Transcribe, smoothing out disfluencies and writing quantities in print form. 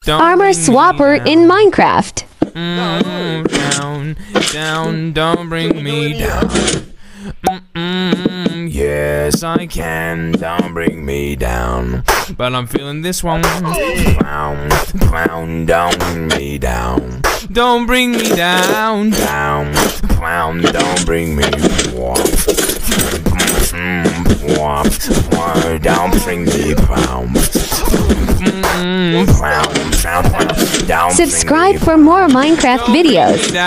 Armor Swapper in Minecraft. Down, don't bring me down. Yes, I can, don't bring me down. But I'm feeling this one. Clown, don't bring me down. Don't bring me down, clown, don't bring me down. Don't bring me down. Subscribe for more Minecraft videos.